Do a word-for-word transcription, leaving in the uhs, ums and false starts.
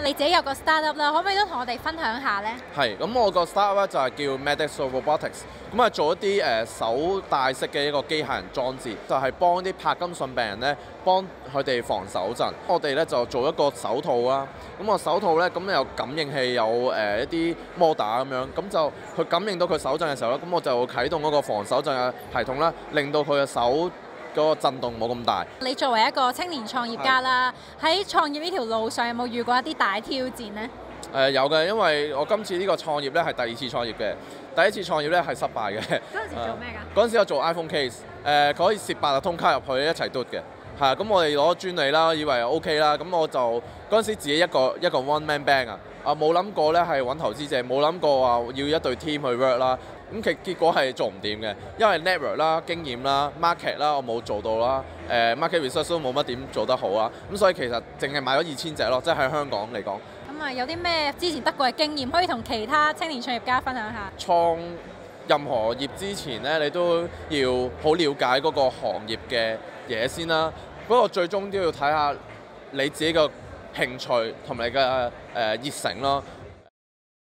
你自己有個 startup 啦，可唔可以都同我哋分享下呢？ 係，咁我個 startup 咧就係叫 MedEXO Robotics，咁係做一啲誒、呃、手帶式嘅一個機械人裝置，就係、是、幫啲柏金遜病人咧，幫佢哋防手震。我哋咧就做一個手套啦，咁個手套咧咁有感應器，有誒、呃、一啲摩打咁樣，咁就佢感應到佢手震嘅時候咧，咁我就啟動嗰個防手震嘅系統啦，令到佢嘅手嗰個震動冇咁大。 你作為一個青年創業家啦，喺創業呢條路上有冇遇過一啲大挑戰呢？ 誒、呃、有嘅，因為我今次呢個創業咧係第二次創業嘅，第一次創業咧係失敗嘅。 嗰陣時做咩㗎？ 嗰陣時我做 iPhone case，誒、呃、佢可以攝八達通卡入去一齊嘟嘅，係啊，咁我哋攞專利啦，以為 OK 啦，咁我就嗰陣時自己一個一個 one man band 啊，啊冇諗過咧係揾投資者，冇諗過話要一隊 team 去 work 啦，咁其結果係做唔掂嘅，因為 network 啦、經驗啦、market 啦我冇做到啦，誒、呃、market research 都冇乜點做得好啊，咁所以其實淨係賣咗二千隻咯，即係喺香港嚟講。 咁啊，有啲咩之前得過嘅經驗，可以同其他青年創業家分享下？ 創任何業之前咧，你都要好了解嗰個行業嘅嘢先啦。不過最終都要睇下你自己嘅興趣同埋你嘅誒熱誠咯。